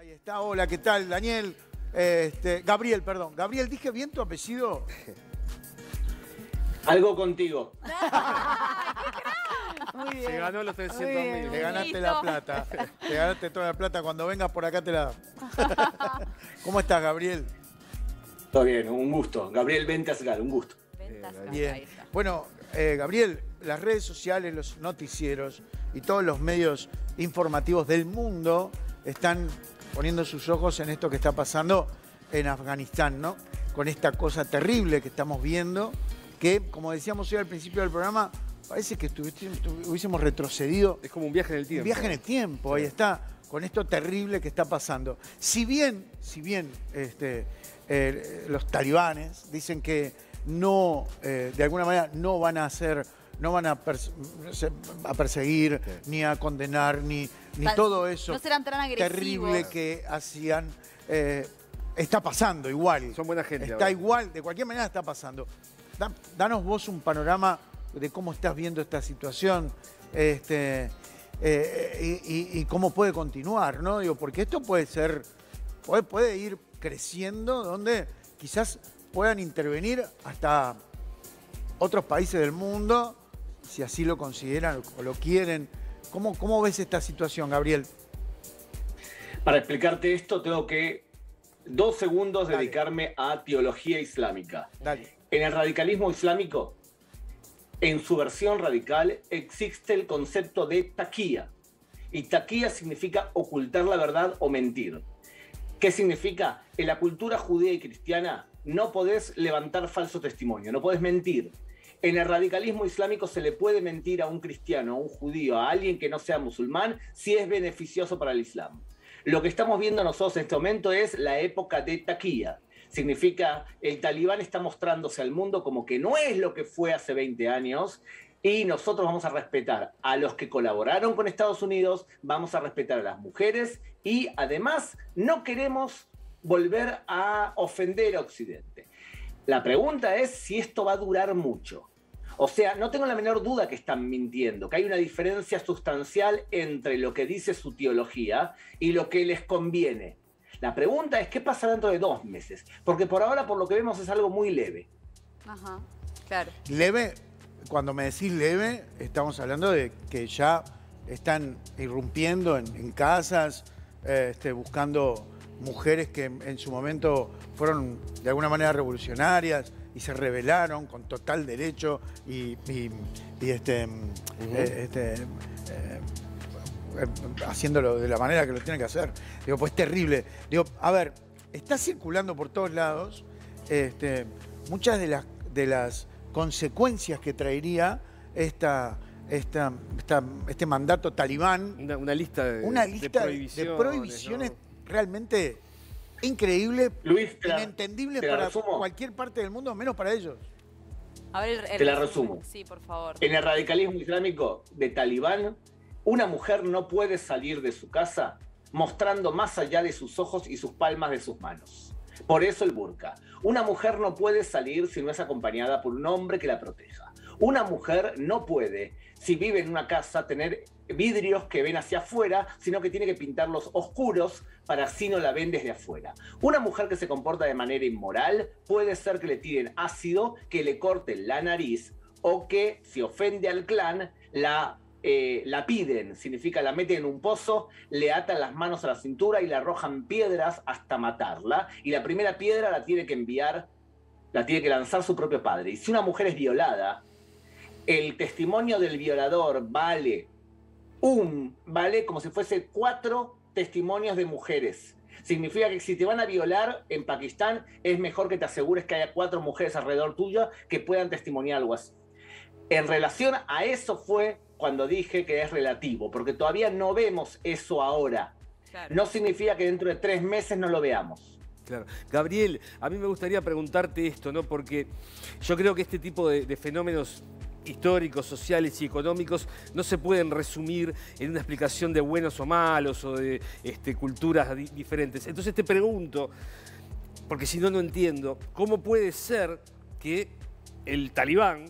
Ahí está, hola, ¿qué tal, Daniel? Gabriel, perdón. Gabriel, ¿dije bien tu apellido? Algo contigo. Muy bien. Se ganó los 300.000. Te ganaste la plata. Te ganaste toda la plata. Cuando vengas por acá te la... ¿Cómo estás, Gabriel? Todo bien, un gusto. Gabriel Ventasgal, un gusto. Bien. Ahí está. Bueno, Gabriel, las redes sociales, los noticieros y todos los medios informativos del mundo están poniendo sus ojos en esto que está pasando en Afganistán, ¿no? Con esta cosa terrible que estamos viendo, que, como decíamos hoy al principio del programa, parece que hubiésemos retrocedido. Es como un viaje en el tiempo. Un viaje en el tiempo, ahí está, con esto terrible que está pasando. Si bien los talibanes dicen que no, de alguna manera no van a perseguir, ni a condenar, ni todo eso no serán tan agresivos. terrible que hacían, está pasando igual. Son buena gente. Está ahora. igual, de cualquier manera está pasando. Danos vos un panorama de cómo estás viendo esta situación y cómo puede continuar, ¿no? Digo, porque esto puede ir creciendo, donde quizás puedan intervenir hasta otros países del mundo, si así lo consideran o lo quieren. ¿Cómo ves esta situación, Gabriel? Para explicarte esto, tengo que 2 segundos Dale. dedicarme a teología islámica. Dale. En el radicalismo islámico, en su versión radical, existe el concepto de taquía. Y taquía significa ocultar la verdad o mentir. ¿Qué significa? En la cultura judía y cristiana no podés levantar falso testimonio, no podés mentir. En el radicalismo islámico se le puede mentir a un cristiano, a un judío, a alguien que no sea musulmán, si es beneficioso para el Islam. Lo que estamos viendo nosotros en este momento es la época de taquía. Significa, el talibán está mostrándose al mundo como que no es lo que fue hace 20 años y nosotros vamos a respetar a los que colaboraron con Estados Unidos, vamos a respetar a las mujeres y además no queremos volver a ofender a Occidente. La pregunta es si esto va a durar mucho. O sea, no tengo la menor duda que están mintiendo, que hay una diferencia sustancial entre lo que dice su teología y lo que les conviene. La pregunta es, ¿qué pasa dentro de 2 meses? Porque por ahora, por lo que vemos, es algo muy leve. Ajá, claro. Leve, cuando me decís leve, estamos hablando de que ya están irrumpiendo en casas, buscando mujeres que en su momento fueron de alguna manera revolucionarias y se rebelaron con total derecho haciéndolo de la manera que lo tienen que hacer. Digo, pues terrible. Digo, a ver, está circulando por todos lados muchas de las consecuencias que traería este mandato talibán. Una lista de prohibiciones ¿no? realmente increíble, Luis, inentendible te la para resumo. cualquier parte del mundo, menos para ellos. A ver, Te la resumo. Sí, por favor. En el radicalismo islámico de talibán, una mujer no puede salir de su casa mostrando más allá de sus ojos y sus palmas de sus manos. Por eso el burka. Una mujer no puede salir si no es acompañada por un hombre que la proteja. Una mujer no puede, si vive en una casa, tener vidrios que ven hacia afuera, sino que tiene que pintarlos oscuros para así no la ven desde afuera. Una mujer que se comporta de manera inmoral puede ser que le tiren ácido, que le corten la nariz o que, si ofende al clan, la piden, significa la meten en un pozo, le atan las manos a la cintura y le arrojan piedras hasta matarla. Y la primera piedra la tiene que enviar, la tiene que lanzar su propio padre. Y si una mujer es violada, el testimonio del violador vale como si fuese 4 testimonios de mujeres. Significa que si te van a violar en Pakistán, es mejor que te asegures que haya 4 mujeres alrededor tuyo que puedan testimoniar algo así. En relación a eso fue cuando dije que es relativo, porque todavía no vemos eso ahora. Claro. No significa que dentro de 3 meses no lo veamos. Claro. Gabriel, a mí me gustaría preguntarte esto, ¿no? Porque yo creo que este tipo de fenómenos históricos, sociales y económicos no se pueden resumir en una explicación de buenos o malos o de culturas diferentes. Entonces te pregunto, porque si no, no entiendo, ¿cómo puede ser que el talibán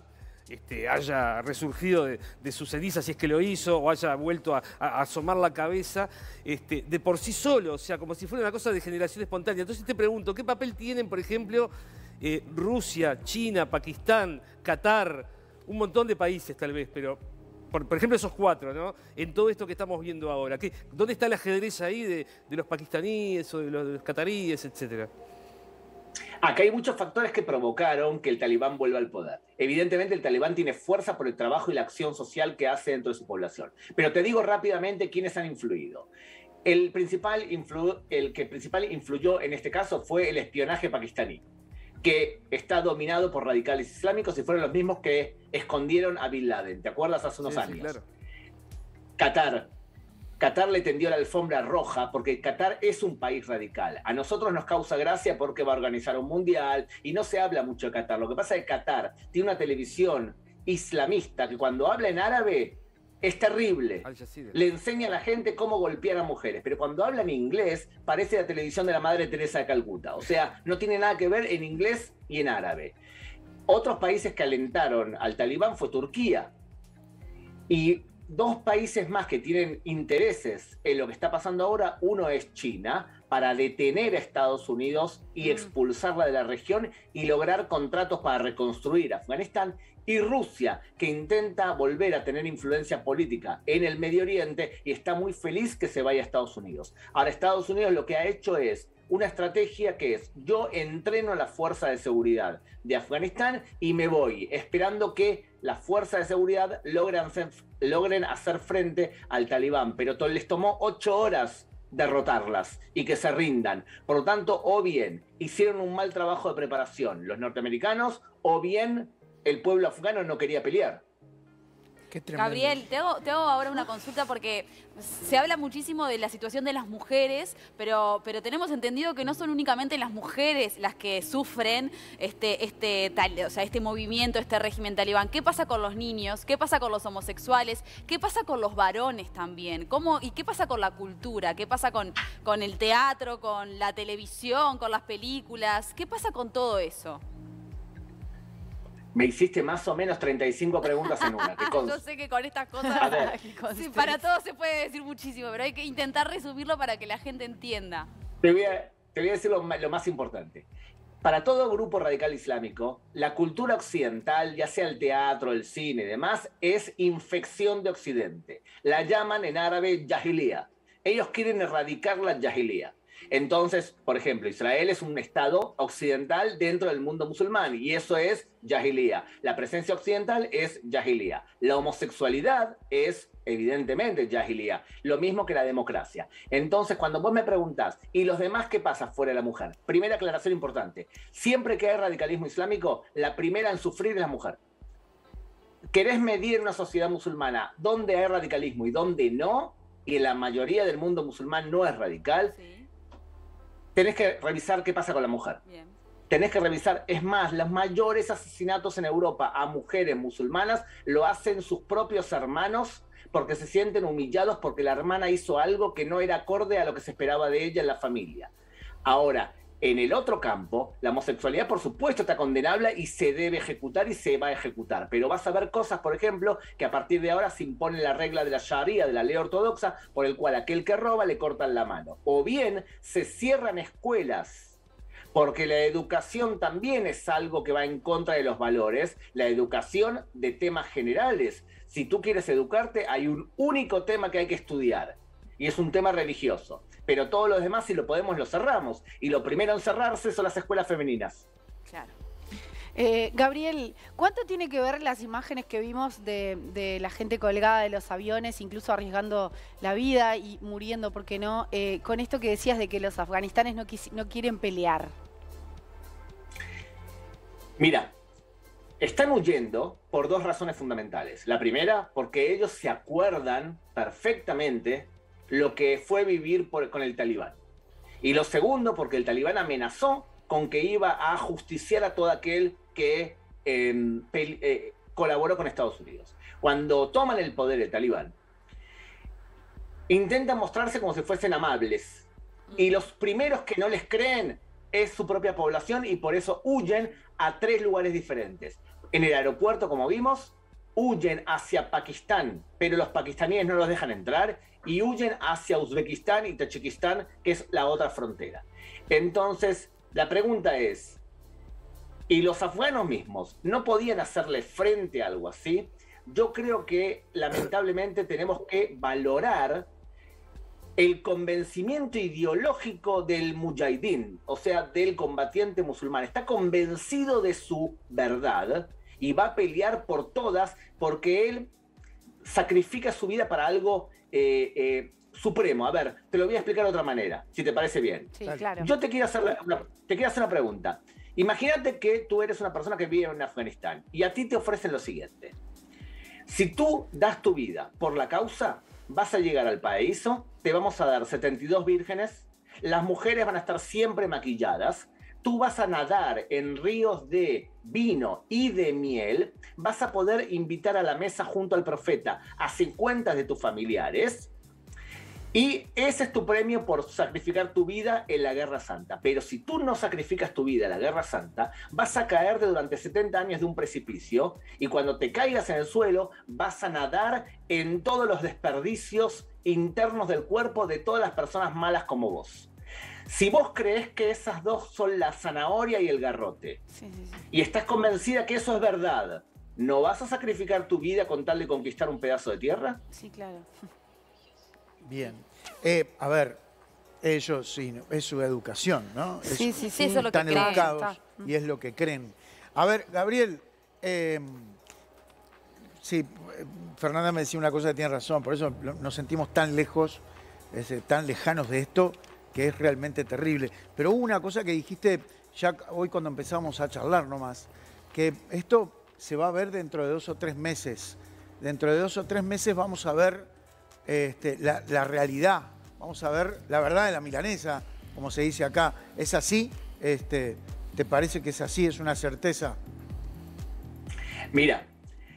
haya resurgido de sus cenizas, si es que lo hizo, o haya vuelto a asomar la cabeza, de por sí solo, o sea, como si fuera una cosa de generación espontánea. Entonces te pregunto, ¿qué papel tienen, por ejemplo, Rusia, China, Pakistán, Qatar, un montón de países tal vez, pero por ejemplo esos 4, ¿no? En todo esto que estamos viendo ahora? ¿Dónde está el ajedrez ahí de los pakistaníes o de los cataríes, etcétera? Acá hay muchos factores que provocaron que el talibán vuelva al poder. Evidentemente, el talibán tiene fuerza por el trabajo y la acción social que hace dentro de su población. Pero te digo rápidamente quiénes han influido. El que principal influyó en este caso fue el espionaje pakistaní, que está dominado por radicales islámicos y fueron los mismos que escondieron a Bin Laden. ¿Te acuerdas? Hace unos años. Sí, claro. Qatar le tendió la alfombra roja porque Qatar es un país radical. A nosotros nos causa gracia porque va a organizar un mundial y no se habla mucho de Qatar. Lo que pasa es que Qatar tiene una televisión islamista que cuando habla en árabe es terrible. Le enseña a la gente cómo golpear a mujeres, pero cuando habla en inglés parece la televisión de la Madre Teresa de Calcuta. O sea, no tiene nada que ver en inglés y en árabe. Otros países que alentaron al talibán fue Turquía. Y 2 países más que tienen intereses en lo que está pasando ahora, uno es China, para detener a Estados Unidos y expulsarla de la región y lograr contratos para reconstruir Afganistán, y Rusia, que intenta volver a tener influencia política en el Medio Oriente y está muy feliz que se vaya a Estados Unidos. Ahora, Estados Unidos lo que ha hecho es una estrategia que es: yo entreno a la fuerza de seguridad de Afganistán y me voy, esperando que las fuerzas de seguridad logren hacer frente al talibán, pero les tomó 8 horas derrotarlas y que se rindan. Por lo tanto, o bien hicieron un mal trabajo de preparación los norteamericanos, o bien el pueblo afgano no quería pelear. Gabriel, te hago ahora una consulta porque se habla muchísimo de la situación de las mujeres, pero tenemos entendido que no son únicamente las mujeres las que sufren este movimiento, este régimen talibán. ¿Qué pasa con los niños? ¿Qué pasa con los homosexuales? ¿Qué pasa con los varones también? ¿Y qué pasa con la cultura? ¿Qué pasa con el teatro, con la televisión, con las películas? ¿Qué pasa con todo eso? Me hiciste más o menos 35 preguntas en una. Yo sé que con estas cosas sí, para todos se puede decir muchísimo, pero hay que intentar resumirlo para que la gente entienda. Te voy a decir lo más importante. Para todo grupo radical islámico, la cultura occidental, ya sea el teatro, el cine y demás, es infección de Occidente. La llaman en árabe jahiliya. Ellos quieren erradicar la jahiliya. Entonces, por ejemplo, Israel es un estado occidental dentro del mundo musulmán y eso es jahiliya. La presencia occidental es jahiliya. La homosexualidad es evidentemente jahiliya. Lo mismo que la democracia. Entonces, cuando vos me preguntás, ¿y los demás qué pasa fuera de la mujer? Primera aclaración importante. Siempre que hay radicalismo islámico, la primera en sufrir es la mujer. ¿Querés medir en una sociedad musulmana dónde hay radicalismo y dónde no? Y en la mayoría del mundo musulmán no es radical. Sí. Tenés que revisar qué pasa con la mujer. Bien. Tenés que revisar, es más, los mayores asesinatos en Europa a mujeres musulmanas lo hacen sus propios hermanos porque se sienten humillados porque la hermana hizo algo que no era acorde a lo que se esperaba de ella en la familia. Ahora, en el otro campo, la homosexualidad por supuesto está condenable y se debe ejecutar y se va a ejecutar, pero vas a ver cosas, por ejemplo, que a partir de ahora se impone la regla de la Sharia, de la ley ortodoxa, por el cual aquel que roba le cortan la mano. O bien se cierran escuelas, porque la educación también es algo que va en contra de los valores, la educación de temas generales. Si tú quieres educarte, hay un único tema que hay que estudiar, y es un tema religioso. Pero todos los demás, si lo podemos, lo cerramos. Y lo primero en cerrarse son las escuelas femeninas. Claro. Gabriel, ¿cuánto tiene que ver las imágenes que vimos de la gente colgada de los aviones, incluso arriesgando la vida y muriendo, por qué no, con esto que decías de que los afganistanes no quieren pelear? Mira, están huyendo por 2 razones fundamentales. La primera, porque ellos se acuerdan perfectamente lo que fue vivir con el talibán. Y lo segundo, porque el talibán amenazó con que iba a justiciar a todo aquel que colaboró con Estados Unidos. Cuando toman el poder el talibán, intentan mostrarse como si fuesen amables. Y los primeros que no les creen es su propia población y por eso huyen a 3 lugares diferentes. en el aeropuerto, como vimos, huyen hacia Pakistán, pero los pakistaníes no los dejan entrar y huyen hacia Uzbekistán y Tayikistán, que es la otra frontera. Entonces, la pregunta es, ¿y los afganos mismos no podían hacerle frente a algo así? Yo creo que, lamentablemente, tenemos que valorar el convencimiento ideológico del mujahidín, o sea, del combatiente musulmán. Está convencido de su verdad y va a pelear por todas porque él sacrifica su vida para algo supremo. A ver, te lo voy a explicar de otra manera, si te parece bien. Sí, claro. Yo te quiero hacer una pregunta. Imagínate que tú eres una persona que vive en Afganistán y a ti te ofrecen lo siguiente. Si tú das tu vida por la causa, vas a llegar al paraíso, te vamos a dar 72 vírgenes, las mujeres van a estar siempre maquilladas, tú vas a nadar en ríos de vino y de miel, vas a poder invitar a la mesa junto al profeta a 50 de tus familiares, y ese es tu premio por sacrificar tu vida en la Guerra Santa. Pero si tú no sacrificas tu vida en la Guerra Santa, vas a caerte durante 70 años de un precipicio y cuando te caigas en el suelo vas a nadar en todos los desperdicios internos del cuerpo de todas las personas malas como vos. Si vos crees que esas dos son la zanahoria y el garrote, y estás convencida que eso es verdad, ¿no vas a sacrificar tu vida con tal de conquistar un pedazo de tierra? Sí, claro. Bien. A ver, ellos sí, es su educación, ¿no? Sí, eso es lo que están creen. educados y es lo que creen. A ver, Gabriel, sí, Fernanda me decía una cosa que tiene razón, por eso nos sentimos tan lejos, tan lejanos de esto, que es realmente terrible. Pero hubo una cosa que dijiste ya hoy cuando empezamos a charlar nomás, que esto se va a ver dentro de 2 o 3 meses. Dentro de 2 o 3 meses vamos a ver la realidad, vamos a ver la verdad de la milanesa, como se dice acá. ¿Es así? ¿Te parece que es así? ¿Es una certeza? Mira,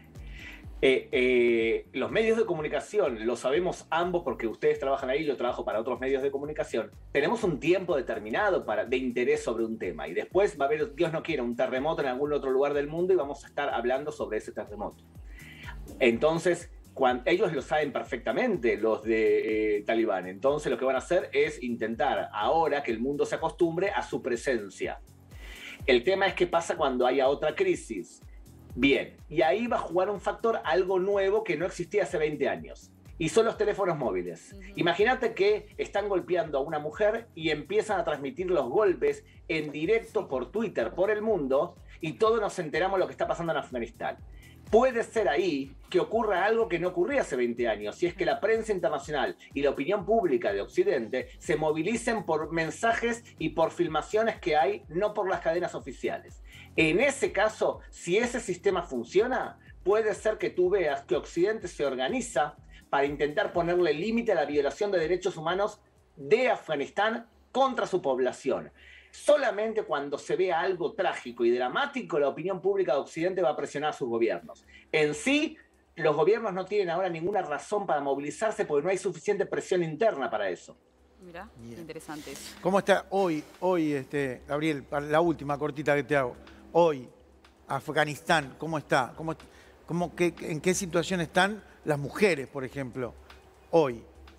los medios de comunicación, lo sabemos ambos porque ustedes trabajan ahí, yo trabajo para otros medios de comunicación, tenemos un tiempo determinado de interés sobre un tema y después va a haber, Dios no quiera, un terremoto en algún otro lugar del mundo y vamos a estar hablando sobre ese terremoto. Entonces, ellos lo saben perfectamente, los de Talibán. Entonces lo que van a hacer es intentar ahora que el mundo se acostumbre a su presencia. El tema es qué pasa cuando haya otra crisis. Bien, y ahí va a jugar un factor, algo nuevo que no existía hace 20 años. Y son los teléfonos móviles. Imagínate que están golpeando a una mujer y empiezan a transmitir los golpes en directo por Twitter, por el mundo, y todos nos enteramos de lo que está pasando en Afganistán. Puede ser ahí que ocurra algo que no ocurría hace 20 años, si es que la prensa internacional y la opinión pública de Occidente se movilicen por mensajes y por filmaciones que hay, no por las cadenas oficiales. En ese caso, si ese sistema funciona, puede ser que tú veas que Occidente se organiza para intentar ponerle límite a la violación de derechos humanos de Afganistán contra su población. Solamente cuando se vea algo trágico y dramático, la opinión pública de Occidente va a presionar a sus gobiernos. En sí, los gobiernos no tienen ahora ninguna razón para movilizarse porque no hay suficiente presión interna para eso. Mirá, interesante eso. ¿Cómo está hoy Gabriel, la última cortita que te hago? Hoy, Afganistán, ¿cómo está? ¿En qué situación están las mujeres, por ejemplo, hoy?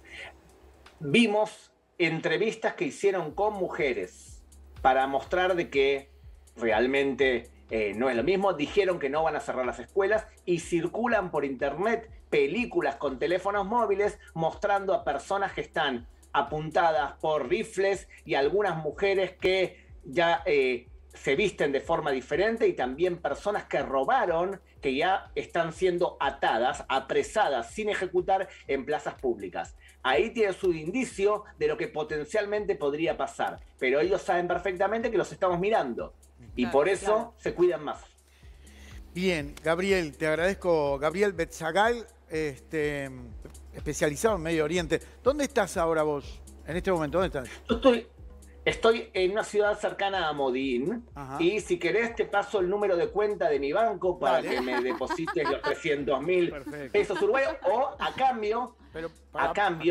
Vimos entrevistas que hicieron con mujeres para mostrar de que realmente no es lo mismo. Dijeron que no van a cerrar las escuelas y circulan por internet películas con teléfonos móviles mostrando a personas que están apuntadas por rifles y algunas mujeres que ya se visten de forma diferente y también personas que robaron, que ya están siendo atadas, apresadas, sin ejecutar en plazas públicas. Ahí tiene su indicio de lo que potencialmente podría pasar, pero ellos saben perfectamente que los estamos mirando y claro, por eso se cuidan más. Bien, Gabriel, te agradezco. Gabriel Betzagal, especializado en Medio Oriente. ¿Dónde estás ahora vos? En este momento, ¿dónde estás? Yo estoy en una ciudad cercana a Modín. Ajá. Y si querés te paso el número de cuenta de mi banco para que me deposites los 300.000 pesos uruguayos o a cambio, a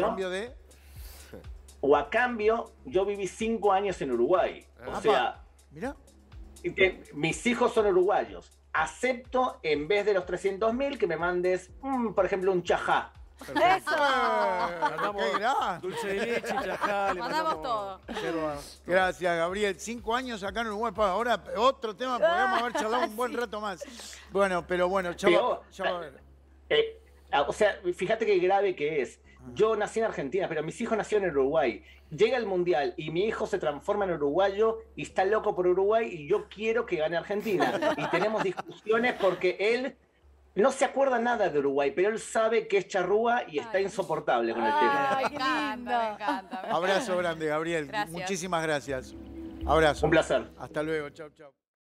cambio yo viví 5 años en Uruguay. O sea, mirá. Mis hijos son uruguayos. acepto en vez de los 300.000 que me mandes, por ejemplo, un chajá. ¡Eso! Mandamos ¡Qué gran! dulce de leche, chajá, le Mandamos todo. yerba. Gracias, Gabriel. 5 años acá en Uruguay. Ahora otro tema, podríamos haber charlado un buen rato más. Bueno, pero bueno, ya va a ver. O sea, fíjate qué grave que es. Yo nací en Argentina, pero mis hijos nacieron en Uruguay. Llega el Mundial y mi hijo se transforma en uruguayo y está loco por Uruguay y yo quiero que gane Argentina. Y tenemos discusiones porque él no se acuerda nada de Uruguay, pero él sabe que es charrúa y está insoportable con el tema. Ay, qué lindo. Me encanta. Abrazo grande, Gabriel. Gracias. Muchísimas gracias. Abrazo. Un placer. Hasta luego. Chau, chau.